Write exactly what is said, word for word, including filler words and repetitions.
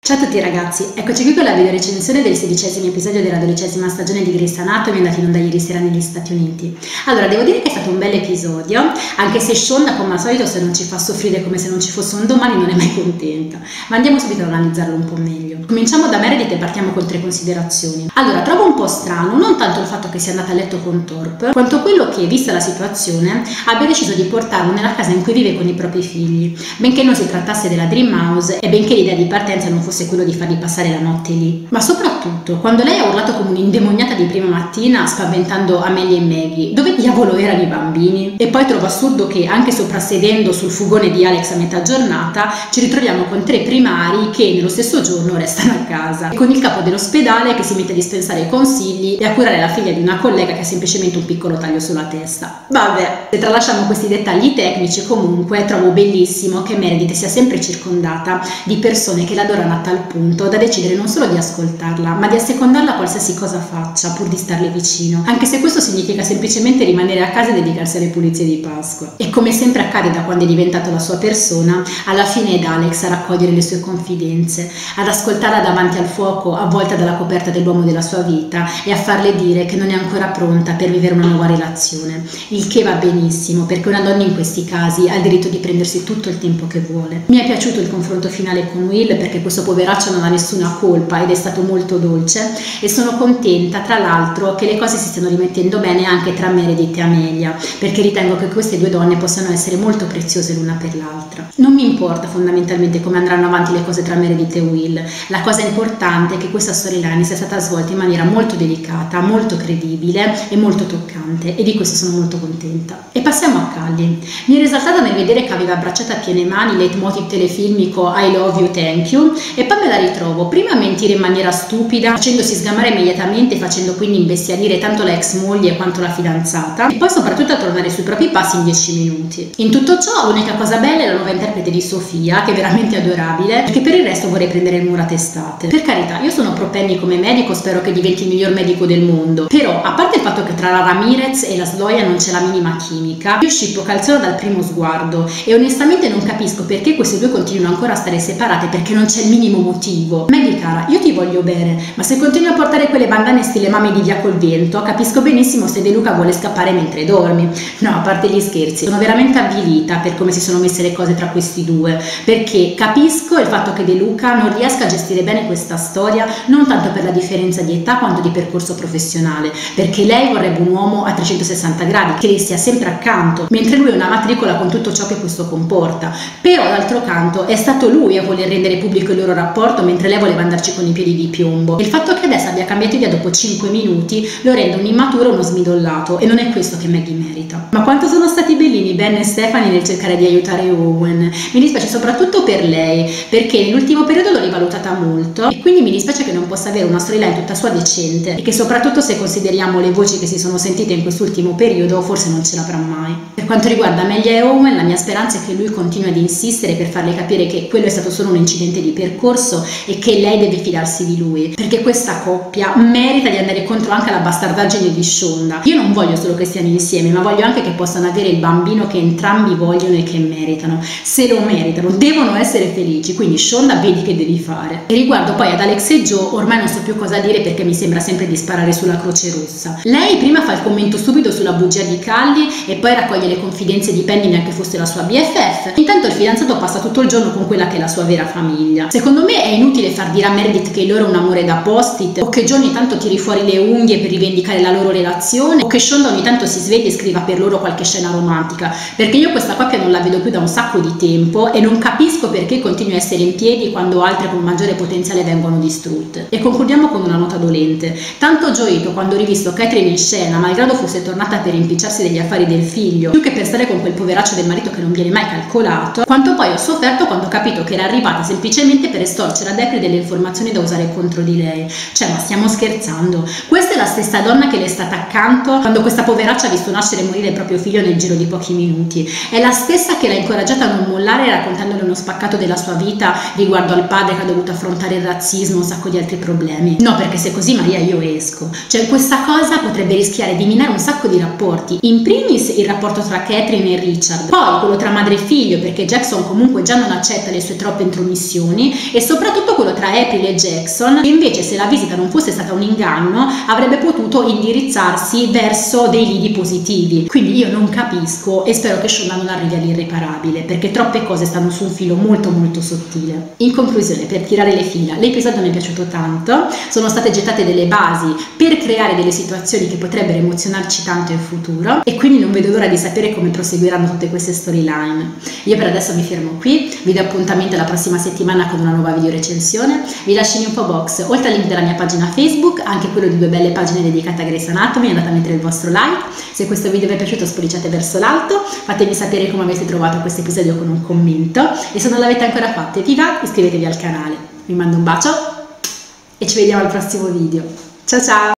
Ciao a tutti ragazzi, eccoci qui con la video recensione del sedicesimo episodio della dodicesima stagione di Grey's Anatomy, andata in onda ieri sera negli Stati Uniti. Allora, devo dire che è stato un bel episodio, anche se Shonda, come al solito, se non ci fa soffrire come se non ci fosse un domani, non è mai contenta. Ma andiamo subito ad analizzarlo un po' meglio. Cominciamo da Meredith e partiamo con tre considerazioni. Allora, trovo un po' strano, non tanto il fatto che sia andata a letto con Thorpe, quanto quello che, vista la situazione, abbia deciso di portarlo nella casa in cui vive con i propri figli, benché non si trattasse della Dream House e benché l'idea di partenza non fosse quello di fargli passare la notte lì. Ma soprattutto, quando lei ha urlato come un'indemoniata di prima mattina spaventando Amelia e Maggie, dove diavolo erano i bambini? E poi trovo assurdo che, anche soprassedendo sul fugone di Alex a metà giornata, ci ritroviamo con tre primari che nello stesso giorno restano a casa, e con il capo dell'ospedale che si mette a dispensare consigli e a curare la figlia di una collega che ha semplicemente un piccolo taglio sulla testa. Vabbè, se tralasciamo questi dettagli tecnici, comunque trovo bellissimo che Meredith sia sempre circondata di persone che l'adorano a tal punto da decidere non solo di ascoltarla, ma di assecondarla qualsiasi cosa faccia, pur di starle vicino, anche se questo significa semplicemente rimanere a casa e dedicarsi alle pulizie di Pasqua. E come sempre accade da quando è diventato la sua persona, alla fine è Alex a raccogliere le sue confidenze, ad ascoltarla davanti al fuoco avvolta dalla coperta dell'uomo della sua vita e a farle dire che non è ancora pronta per vivere una nuova relazione, il che va benissimo perché una donna in questi casi ha il diritto di prendersi tutto il tempo che vuole. Mi è piaciuto il confronto finale con Will perché questo poveraccio non ha nessuna colpa ed è stato molto dolce, e sono contenta tra l'altro che le cose si stiano rimettendo bene anche tra Meredith e Amelia, perché ritengo che queste due donne possano essere molto preziose l'una per l'altra. Non mi importa fondamentalmente come andranno avanti le cose tra Meredith e Will, la cosa importante è che questa storyline sia stata svolta in maniera molto delicata, molto credibile e molto toccante, e di questo sono molto contenta. E passiamo a Callie. Mi è risaltata nel vedere che aveva abbracciato a piene mani il leitmotiv telefilmico I love you, thank you, e poi me la ritrovo prima a mentire in maniera stupida, facendosi sgamare immediatamente, facendo quindi imbestialire tanto la ex moglie quanto la fidanzata, e poi soprattutto a tornare sui propri passi in dieci minuti. In tutto ciò l'unica cosa bella è la nuova interprete di Sofia, che è veramente adorabile, perché per il resto vorrei prendere il muro a testate. Per carità, io sono pro Penny come medico, spero che diventi il miglior medico del mondo, però a parte il fatto che tra la Ramirez e la Sloia non c'è la minima chimica, io scippo Calzona dal primo sguardo e onestamente non capisco perché queste due continuino ancora a stare separate, perché non c'è il minimo motivo. Maggie cara, io ti voglio bene, ma se continui a portare quelle bandane stile mami di Via col Vento, capisco benissimo se De Luca vuole scappare mentre dormi. No, a parte gli scherzi, sono veramente avvilita per come si sono messe le cose tra questi due, perché capisco il fatto che De Luca non riesca a gestire bene questa storia, non tanto per la differenza di età quanto di percorso professionale, perché lei vorrebbe un uomo a trecentosessanta gradi, che le stia sempre accanto, mentre lui è una matricola con tutto ciò che questo comporta. Però d'altro canto è stato lui a voler rendere pubblico il loro rapporto, mentre lei voleva andarci con i piedi di piombo. Il fatto che adesso abbia cambiato idea dopo cinque minuti lo rende un immaturo e uno smidollato, e non è questo che Maggie merita. Ma quanto sono stati bellini Ben e Stephanie nel cercare di aiutare Owen. Mi dispiace soprattutto per lei, perché nell'ultimo periodo l'ho rivalutata molto, e quindi mi dispiace che non possa avere una storyline tutta sua decente, e che soprattutto, se consideriamo le voci che si sono sentite in quest'ultimo periodo, forse non ce l'avrà mai. Per quanto riguarda Amelia e Owen, la mia speranza è che lui continui ad insistere per farle capire che quello è stato solo un incidente di percorso e che lei deve fidarsi di lui, perché questa coppia merita di andare contro anche la bastardaggine di Shonda. Io non voglio solo che stiano insieme, ma voglio anche che possano avere il bambino che entrambi vogliono e che meritano. Se lo meritano, devono essere felici, quindi Shonda, vedi che devi fare. E riguardo poi ad Alex e Joe, ormai non so più cosa dire perché mi sembra sempre di sparare sulla Croce Rossa. Lei prima fa il commento stupido sulla bugia di Callie e poi raccoglie le confidenze di Penny neanche fosse la sua B F F. Intanto il fidanzato passa tutto il giorno con quella che è la sua vera famiglia. Secondo me è inutile far dire a Meredith che il loro è un amore da post-it, o che Joe ogni tanto tiri fuori le unghie per rivendicare la loro relazione, o che Shonda ogni tanto si sveglia e scriva per loro qualche scena romantica, perché io questa coppia non la vedo più da un sacco di tempo e non capisco perché continui a essere in piedi quando altre con maggiore potenziale vengono distrutte. E concludiamo con una nota dolente. Tanto Joito, quando ho rivisto Catherine in scena, malgrado fosse tornata per impicciarsi degli affari del figlio, più che per stare con quel poveraccio del marito che non viene mai calcolato, quanto poi ho sofferto quando ho capito che era arrivata semplicemente per estorcere ad April delle informazioni da usare contro di lei. Cioè, ma stiamo scherzando? Questa è la stessa donna che le è stata accanto quando questa poveraccia ha visto nascere e morire il proprio figlio nel giro di pochi minuti. È la stessa che l'ha incoraggiata a non mollare, raccontandole uno spaccato della sua vita riguardo al padre che ha dovuto affrontare il razzismo, un sacco di altri problemi. No, perché se così Maria io esco. Cioè, questa cosa potrebbe rischiare di minare un sacco di rapporti. In primis il rapporto tra Catherine e Richard, poi quello tra madre e figlio, perché Jackson comunque già non accetta le sue troppe intromissioni, e soprattutto quello tra April e Jackson, che invece, se la visita non fosse stata un inganno, avrebbe potuto indirizzarsi verso dei lidi positivi. Quindi io non capisco e spero che Shonda non arrivi all'irreparabile, perché troppe cose stanno su un filo molto molto sottile. In conclusione, per tirare le fila, l'episodio mi è piaciuto tanto, sono state gettate delle basi per creare delle situazioni che potrebbero emozionarci tanto in futuro, e quindi non vedo l'ora di sapere come proseguiranno tutte queste storyline. Io per adesso mi fermo qui, vi do appuntamento alla prossima settimana con una nuova video recensione. Vi lascio in info box, oltre al link della mia pagina Facebook, anche quello di due belle pagine dedicate a Grey's Anatomy. Andate a mettere il vostro like, se questo video vi è piaciuto spolliciate verso l'alto, fatemi sapere come avete trovato questo episodio con un commento, e se non l'avete ancora fatto e vi va, iscrivetevi al canale. Vi mando un bacio e ci vediamo al prossimo video. Ciao ciao!